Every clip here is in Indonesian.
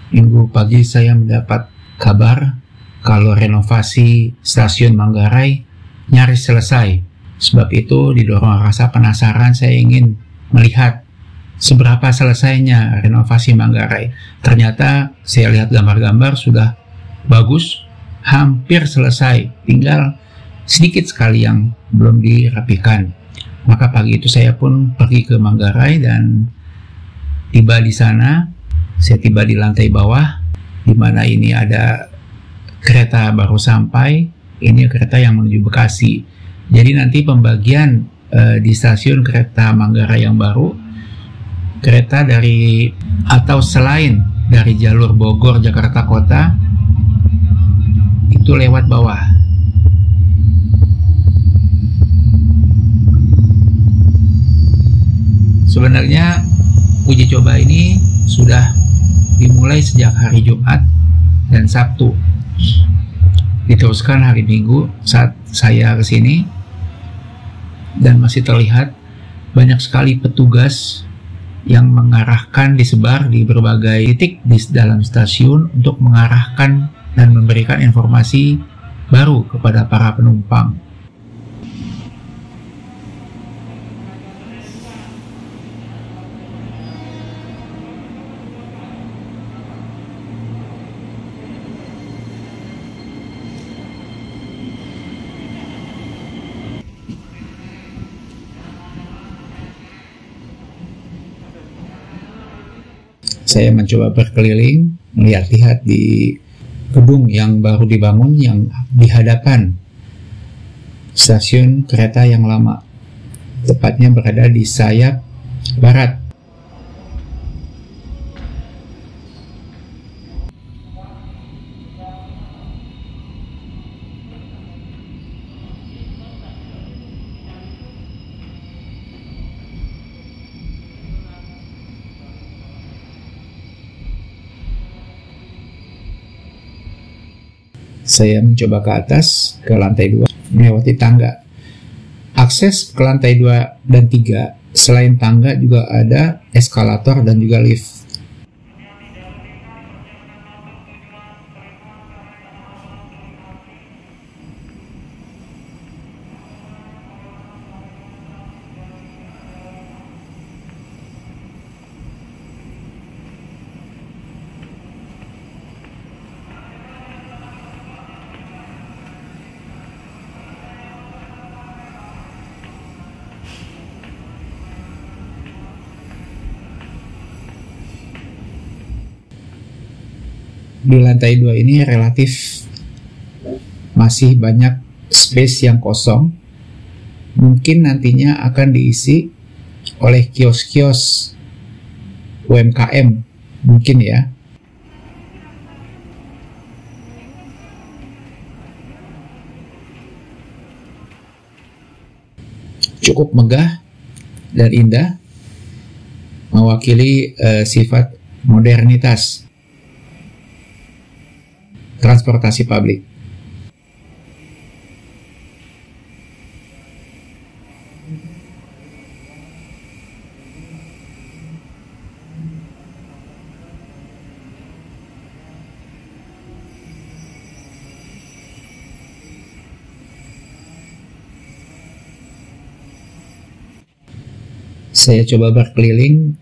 Minggu pagi saya mendapat kabar kalau renovasi stasiun Manggarai nyaris selesai. Sebab itu didorong rasa penasaran saya ingin melihat seberapa selesainya renovasi Manggarai. Ternyata saya lihat gambar-gambar sudah bagus, hampir selesai, tinggal sedikit sekali yang belum dirapikan. Maka pagi itu saya pun pergi ke Manggarai dan tiba di sana. Saya tiba di lantai bawah, di mana ini ada kereta baru sampai. Ini kereta yang menuju Bekasi. Jadi nanti pembagian di stasiun kereta Manggarai yang baru, kereta dari atau selain dari jalur Bogor Jakarta Kota itu lewat bawah. Sebenarnya uji coba ini sudah dimulai sejak hari Jumat dan Sabtu, diteruskan hari Minggu saat saya kesini, dan masih terlihat banyak sekali petugas yang mengarahkan, disebar di berbagai titik di dalam stasiun untuk mengarahkan dan memberikan informasi baru kepada para penumpang. Saya mencoba berkeliling, melihat-lihat di gedung yang baru dibangun yang di hadapan stasiun kereta yang lama, tepatnya berada di sayap barat. Saya mencoba ke atas, ke lantai 2, melewati tangga. Akses ke lantai 2 dan 3, selain tangga juga ada eskalator dan juga lift. Di lantai 2 ini relatif masih banyak space yang kosong. Mungkin nantinya akan diisi oleh kios-kios UMKM, mungkin ya. Cukup megah dan indah, mewakili sifat modernitas transportasi publik. Saya coba berkeliling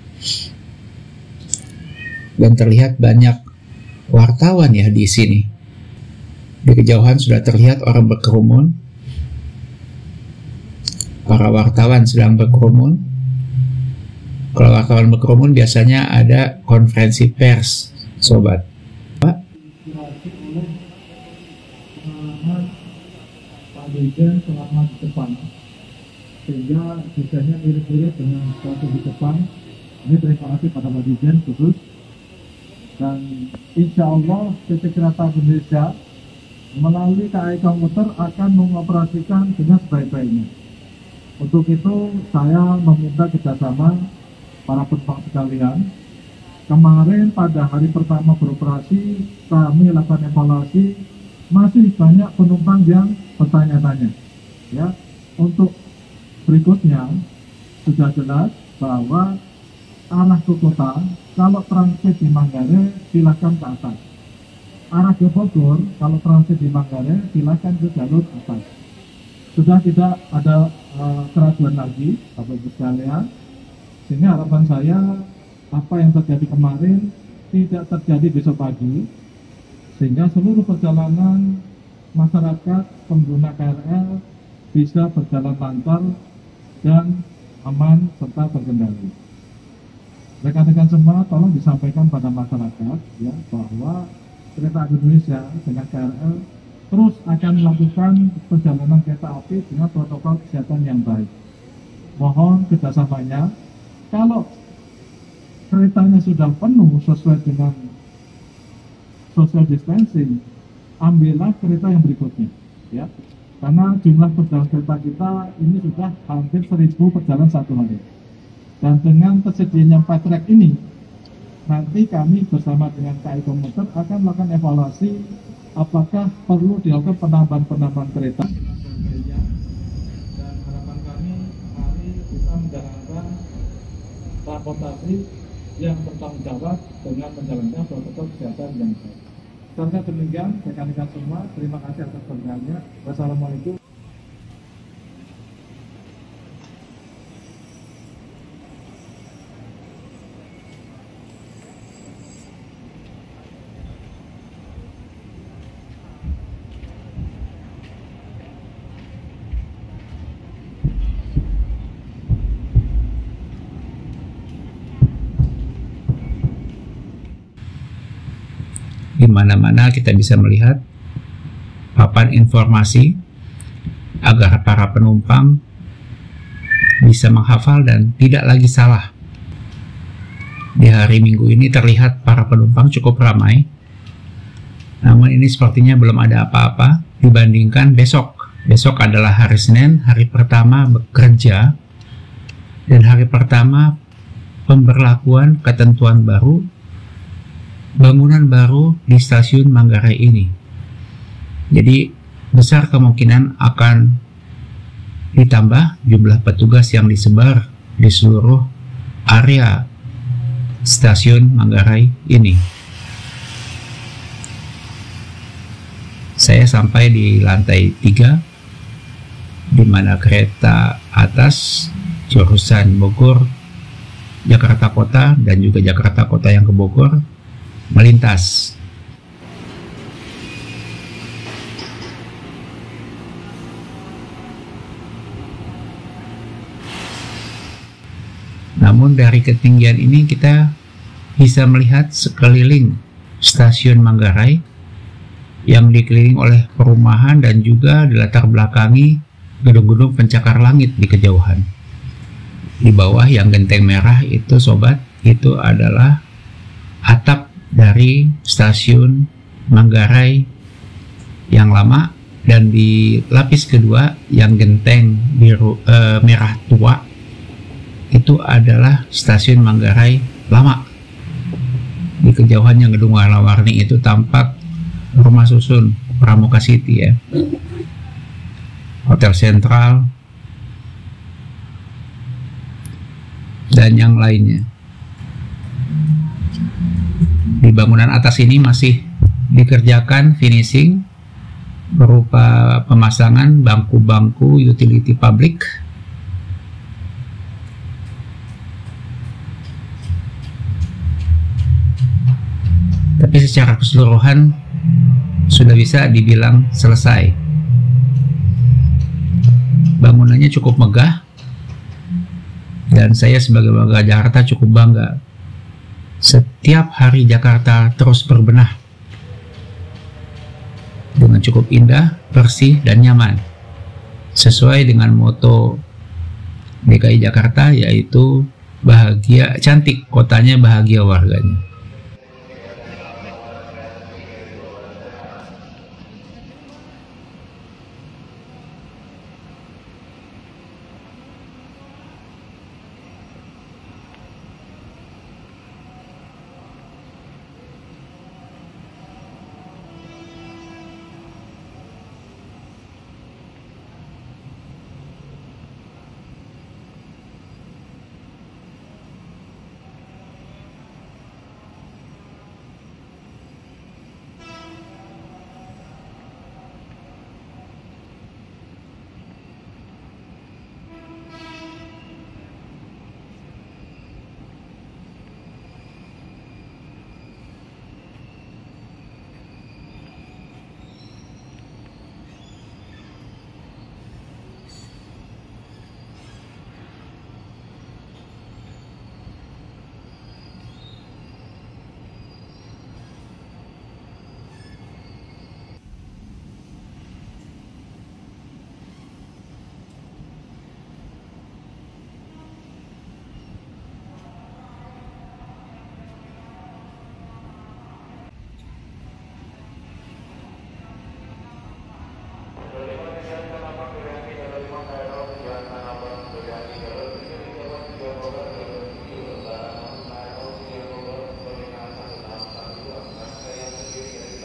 dan terlihat banyak wartawan ya di sini. Di kejauhan sudah terlihat orang berkerumun. Para wartawan sedang berkerumun. Kalau wartawan berkerumun biasanya ada konferensi pers, sobat. Pak Dirjen selama di depan, sehingga desainnya mirip-mirip dengan strategi Jepang. Ini terima kasih pada Pak Dirjen khusus. Dan insya Allah PT Kereta Indonesia melalui KAI Komuter akan mengoperasikan dengan sebaik-baiknya. Untuk itu saya meminta kerjasama para penumpang sekalian. Kemarin pada hari pertama beroperasi kami lakukan evaluasi, masih banyak penumpang yang bertanya-tanya. Ya, untuk berikutnya sudah jelas bahwa arah ke kota kalau transit di Manggarai silakan ke atas. Arah ke Bogor, kalau transit di Manggarai silakan ke jalur atas. Sudah tidak ada keraguan lagi, Bapak Ibu sekalian. Sehingga harapan saya apa yang terjadi kemarin tidak terjadi besok pagi, sehingga seluruh perjalanan masyarakat pengguna KRL bisa berjalan lancar dan aman serta terkendali. Rekan-rekan semua tolong disampaikan pada masyarakat ya bahwa Kereta Api Indonesia dengan KRL terus akan melakukan perjalanan kereta api dengan protokol kesehatan yang baik. Mohon kerjasamanya, kalau keretanya sudah penuh sesuai dengan social distancing, ambillah kereta yang berikutnya, ya. Karena jumlah perjalanan kereta kita ini sudah hampir 1000 perjalanan satu hari. Dan dengan tersedianya 4 track ini, nanti kami bersama dengan KAI Komuter akan melakukan evaluasi apakah perlu dilakukan penambahan kereta. Dan harapan kami, mari kita menjalankan transportasi yang bertanggung jawab dengan menjalankan protokol kesehatan yang baik. Sampai demikian, rekan-rekan semua, terima kasih atas perhatiannya. Wassalamualaikum. Di mana-mana kita bisa melihat papan informasi agar para penumpang bisa menghafal dan tidak lagi salah. Di hari Minggu ini terlihat para penumpang cukup ramai, namun ini sepertinya belum ada apa-apa dibandingkan besok. Besok adalah hari Senin, hari pertama bekerja, dan hari pertama pemberlakuan ketentuan baru, bangunan baru di stasiun Manggarai ini. Jadi besar kemungkinan akan ditambah jumlah petugas yang disebar di seluruh area stasiun Manggarai ini. Saya sampai di lantai 3, di mana kereta atas jurusan Bogor, Jakarta Kota, dan juga Jakarta Kota yang ke Bogor melintas. Namun dari ketinggian ini kita bisa melihat sekeliling stasiun Manggarai yang dikelilingi oleh perumahan dan juga dilatar belakangi gedung-gedung pencakar langit di kejauhan. Di bawah yang genteng merah itu sobat, itu adalah atap dari stasiun Manggarai yang lama, dan di lapis kedua yang genteng biru merah tua itu adalah stasiun Manggarai lama. Di kejauhan yang gedung warna-warni itu tampak rumah susun Pramuka City ya, Hotel Sentral dan yang lainnya. Di bangunan atas ini masih dikerjakan finishing berupa pemasangan bangku-bangku utility public. Tapi secara keseluruhan sudah bisa dibilang selesai. Bangunannya cukup megah dan saya sebagai warga Jakarta cukup bangga. Setiap hari Jakarta terus berbenah dengan cukup indah, bersih, dan nyaman, sesuai dengan moto DKI Jakarta, yaitu bahagia, cantik kotanya, bahagia warganya.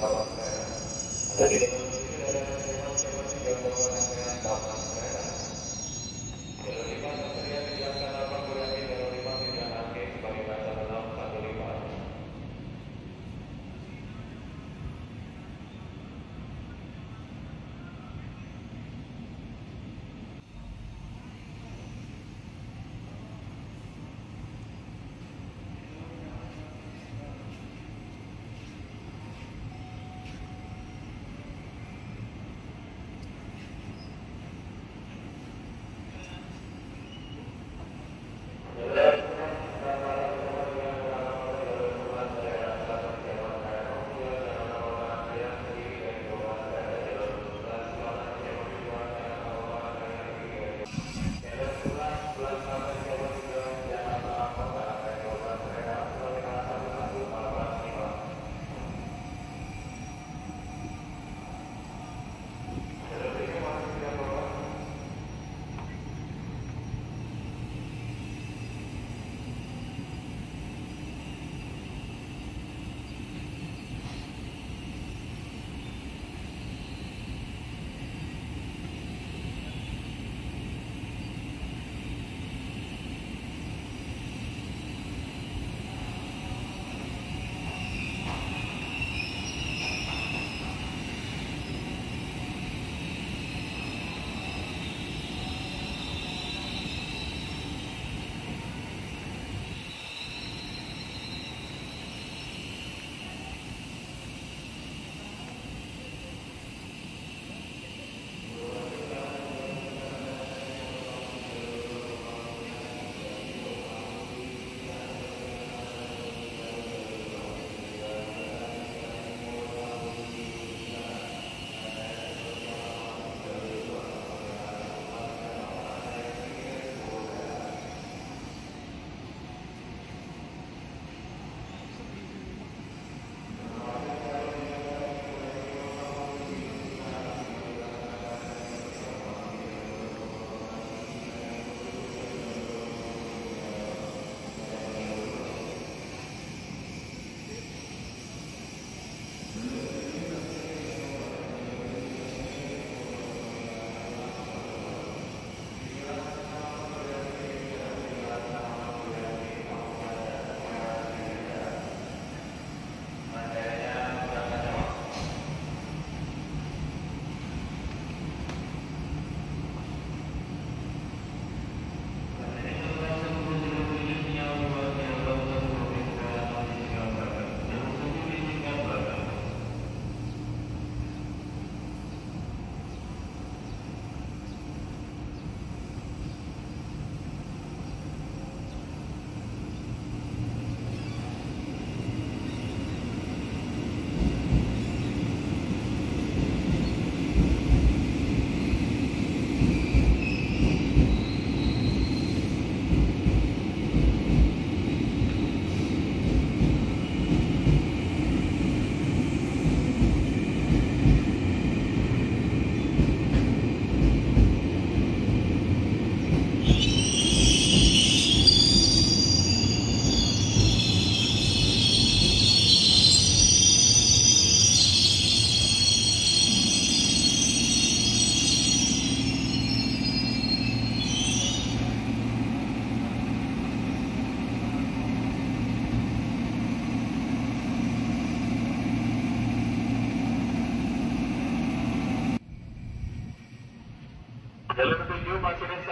Jalur 7 Masinis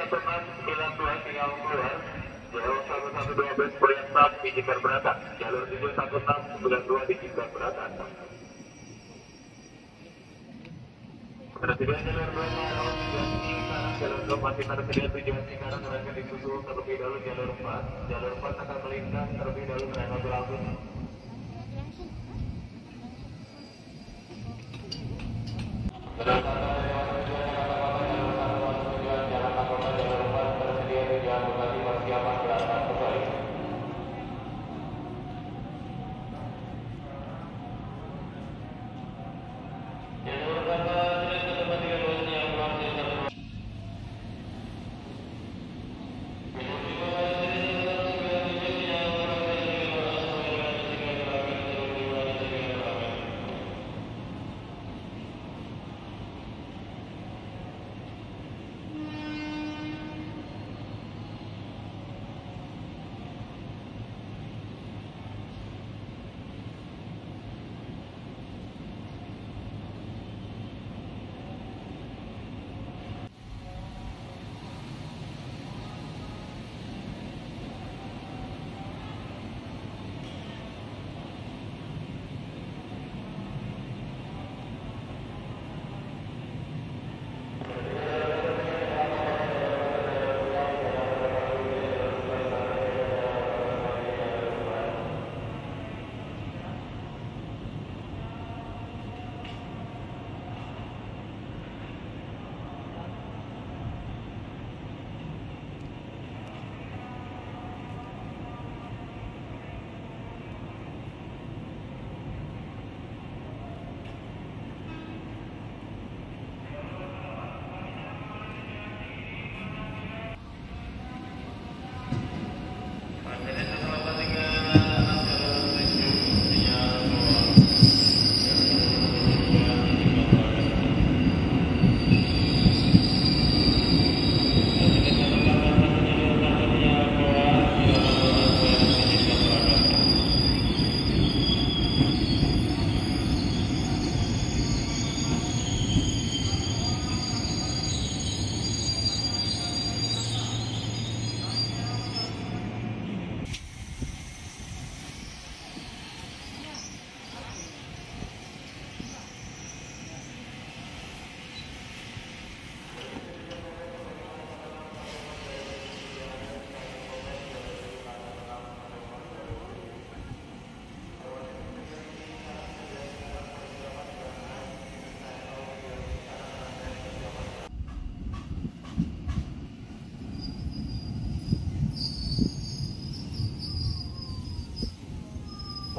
1692 tinggal keluar. Jalur 1112 Priantak di Jikar Beratan. Jalur 71692 di Jikar Beratan. Presiden jalur 2 Maros Cikarang, jalur 2 masih tersedia tujuan Cikarang akan disusul terlebih dahulu jalur 4. Jalur 4 akan melintas terlebih dahulu kereta berlangsung.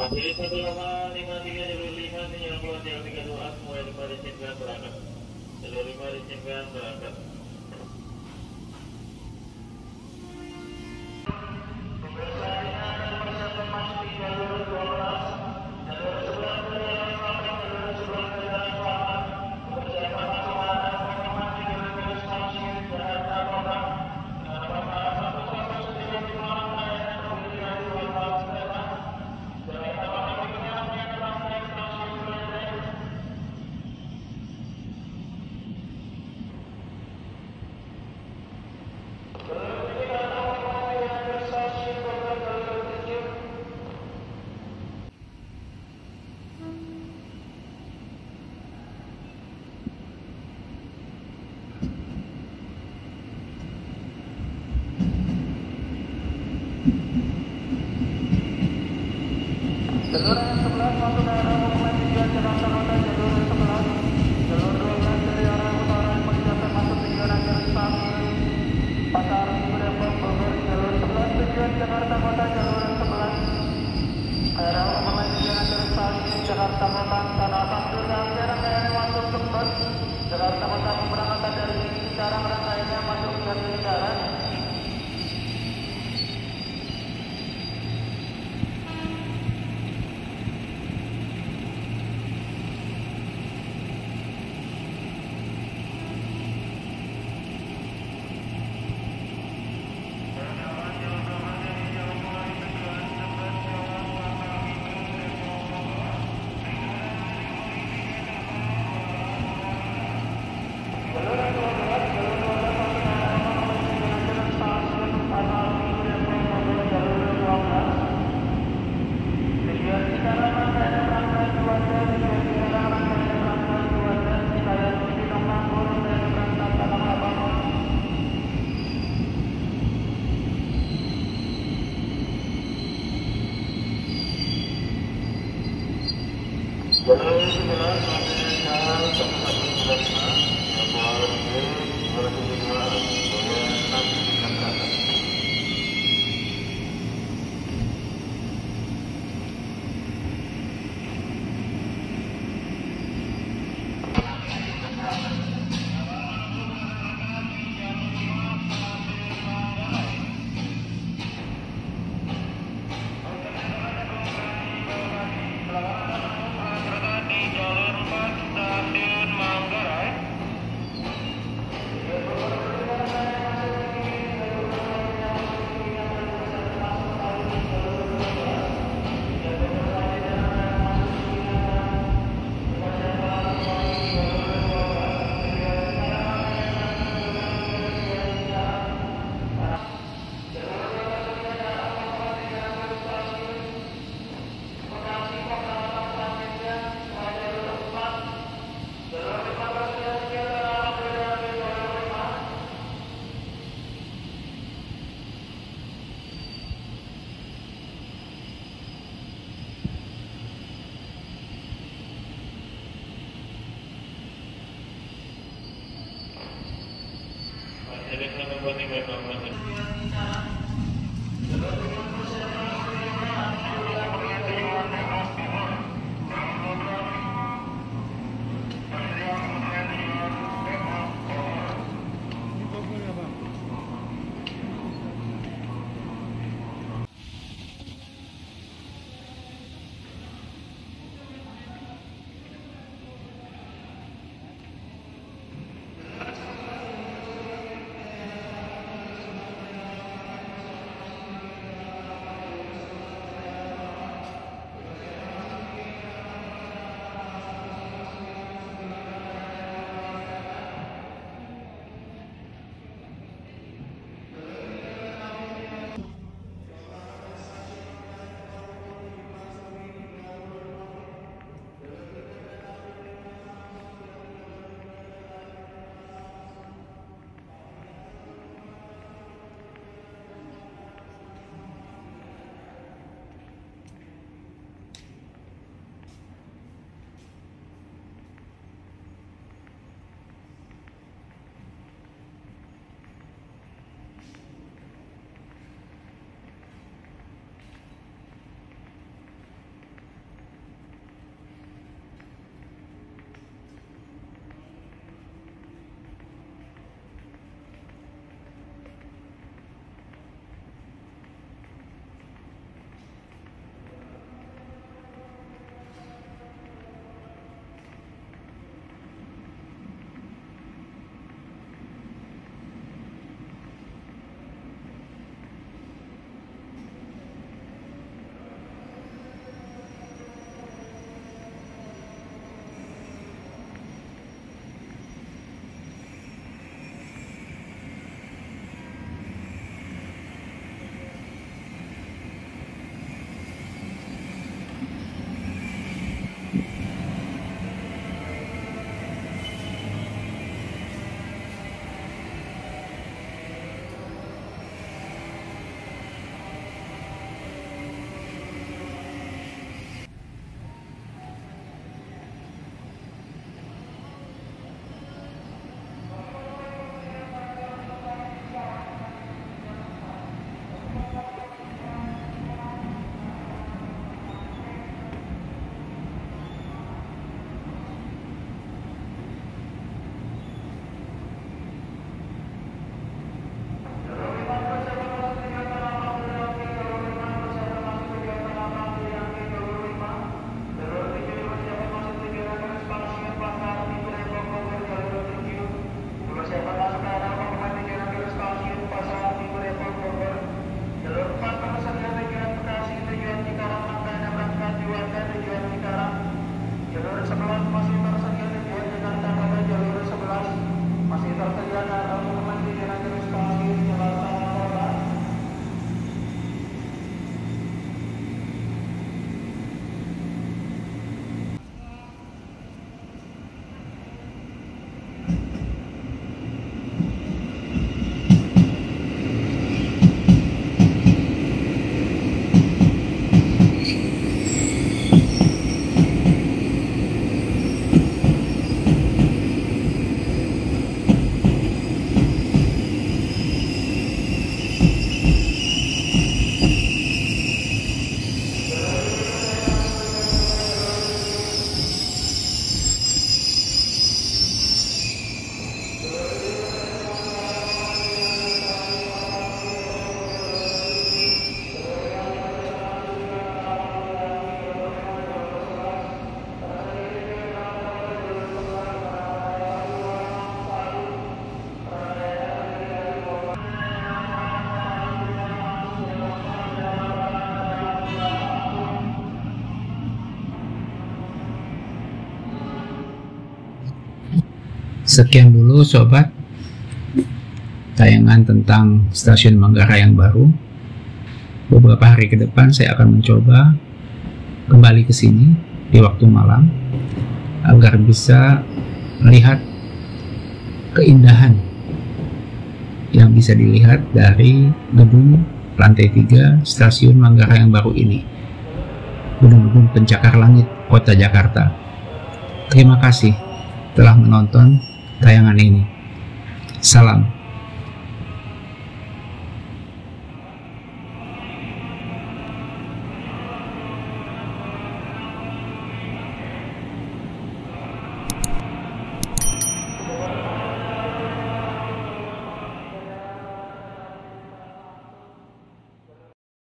Pilih 1,53 jalur 5 sinyal keluar jalur 32A semuanya 5 diizinkan berangkat. Jalur 5 diizinkan berangkat. Jalur yang 11 masuk ke arah Pemulihan tujuan Jakarta Kota. Jalur yang 11, jalur 12 dari arah utara Pejaten masuk tujuan akhir stasiun Pasar Minggu Depok Bogor. Jalur 11 tujuan Jakarta Kota. Jalur yang 11 arah Pemulihan tujuan akhir stasiun Jakarta Kota. Tanah Pasir sampai rangkaiannya masuk Tebet Jakarta Kota. Pemberangkatan dari Cikarang rangkaiannya masuk dari Cikarang. Sekian dulu sobat tayangan tentang stasiun Manggarai yang baru. Beberapa hari ke depan saya akan mencoba kembali ke sini di waktu malam agar bisa melihat keindahan yang bisa dilihat dari gedung lantai 3 stasiun Manggarai yang baru ini, gedung-gedung pencakar langit kota Jakarta. Terima kasih telah menonton tayangan ini. Salam.